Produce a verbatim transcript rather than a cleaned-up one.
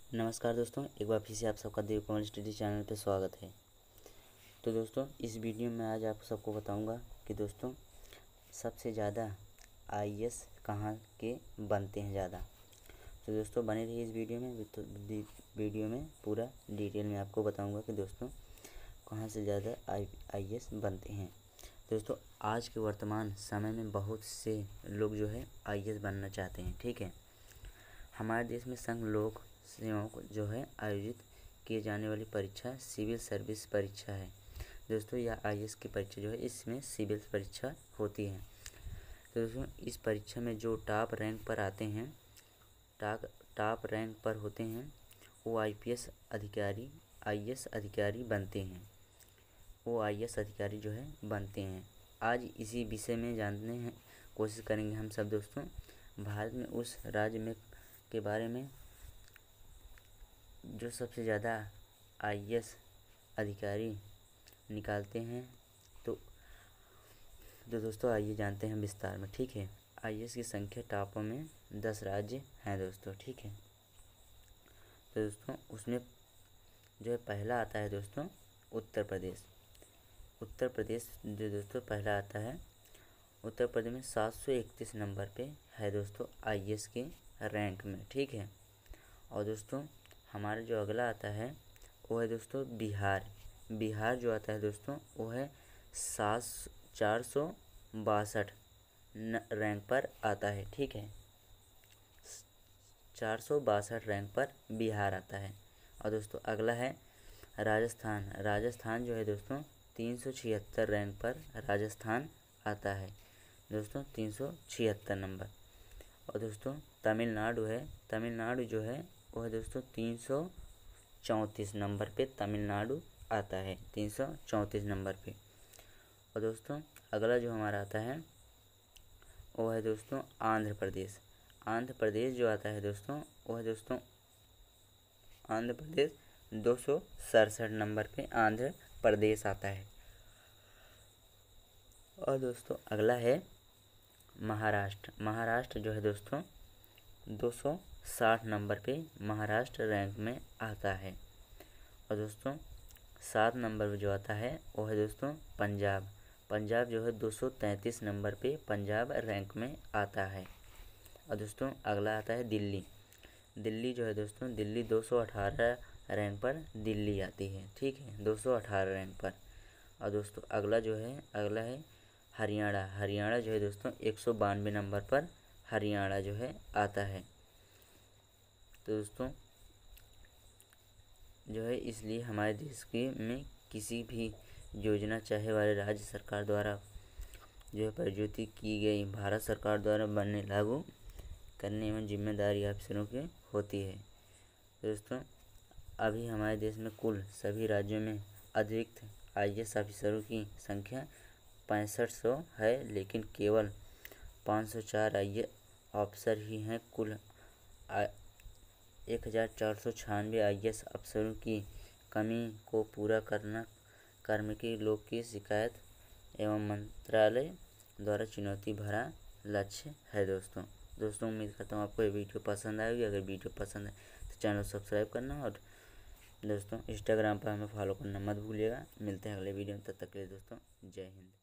नमस्कार दोस्तों, एक बार फिर से आप सबका देव कमल स्टडी चैनल पे स्वागत है। तो दोस्तों इस वीडियो में आज आप सबको बताऊंगा कि दोस्तों सबसे ज़्यादा आई ए एस कहाँ के बनते हैं ज़्यादा। तो दोस्तों बने रहिए इस वीडियो में। तो वीडियो में पूरा डिटेल में आपको बताऊंगा कि दोस्तों कहाँ से ज़्यादा आई आई ए एस बनते हैं। दोस्तों आज के वर्तमान समय में बहुत से लोग जो है आई ए एस बनना चाहते हैं। ठीक है, हमारे देश में संघ लोक सेवाओं को जो है आयोजित किए जाने वाली परीक्षा सिविल सर्विस परीक्षा है। दोस्तों यह आई ए एस की परीक्षा जो है इसमें सिविल परीक्षा होती है। तो दोस्तों इस परीक्षा में जो टॉप रैंक पर आते हैं, टॉप टॉप रैंक पर होते हैं, वो आई पी एस अधिकारी आई ए एस अधिकारी बनते हैं। वो आई ए एस अधिकारी जो है बनते हैं। आज इसी विषय में जानने हैं कोशिश करेंगे हम सब दोस्तों। भारत में उस राज्य में के बारे में जो सबसे ज़्यादा आई ए एस अधिकारी निकालते हैं। तो तो दोस्तों आइए जानते हैं विस्तार में। ठीक है, आई ए एस की संख्या टॉपों में दस राज्य हैं दोस्तों। ठीक है, तो दोस्तों उसमें जो है पहला आता है दोस्तों उत्तर प्रदेश। उत्तर प्रदेश जो दोस्तों पहला आता है, उत्तर प्रदेश में सात सौ इकतीस नंबर पे है दोस्तों आई ए एस के रैंक में। ठीक है, और दोस्तों हमारा जो अगला आता है वो है दोस्तों बिहार। बिहार जो आता है दोस्तों वो है सात चार सौ बासठ रैंक पर आता है। ठीक है, चार सौ बासठ रैंक पर बिहार आता है। और दोस्तों अगला है राजस्थान। राजस्थान जो है दोस्तों तीन सौ छिहत्तर रैंक पर राजस्थान आता है दोस्तों, तीन सौ छिहत्तर नंबर। और दोस्तों तमिलनाडु है, तमिलनाडु जो है वो है दोस्तों तीन सौ चौंतीस नंबर पे तमिलनाडु आता है, तीन सौ चौंतीस नंबर पे। और दोस्तों अगला जो हमारा आता है वो है दोस्तों आंध्र प्रदेश। आंध्र प्रदेश जो आता है दोस्तों वो है दोस्तों आंध्र प्रदेश दो सौ सड़सठ नंबर पे आंध्र प्रदेश आता है। और दोस्तों अगला है महाराष्ट्र। महाराष्ट्र जो है दोस्तों दो सौ साठ नंबर पे महाराष्ट्र रैंक में आता है। और दोस्तों सात नंबर पे जो आता है वो है दोस्तों पंजाब। पंजाब जो है दो सौ तैंतीस नंबर पे पंजाब रैंक में आता है। और दोस्तों अगला आता है दिल्ली। दिल्ली जो है दोस्तों दिल्ली दो सौ अठारह रैंक पर दिल्ली आती है। ठीक है, दो सौ अठारह रैंक पर। और दोस्तों अगला जो है अगला है हरियाणा। हरियाणा जो है दोस्तों एक सौ बानवे नंबर पर हरियाणा जो है आता है। तो दोस्तों जो है इसलिए हमारे देश के में किसी भी योजना चाहे वाले राज्य सरकार द्वारा जो है प्रज्योति की गई भारत सरकार द्वारा बनने लागू करने में जिम्मेदारी अफसरों की होती है। दोस्तों अभी हमारे देश में कुल सभी राज्यों में अतिरिक्त आई ए एस ऑफिसरों की संख्या पैंसठ सौ है, लेकिन केवल पाँच सौ चार आई ए एस अफसर ही हैं। कुल एक हज़ार चार सौ छियानवे आई ए एस अफसरों की कमी को पूरा करना कार्मिकी लोग की शिकायत एवं मंत्रालय द्वारा चुनौती भरा लक्ष्य है। दोस्तों दोस्तों उम्मीद करता हूँ आपको ये वीडियो पसंद आएगी। अगर वीडियो पसंद है तो चैनल को सब्सक्राइब करना, और दोस्तों इंस्टाग्राम पर हमें फॉलो करना मत भूलिएगा। मिलते हैं अगले वीडियो में, तब तक के लिए दोस्तों जय हिंद।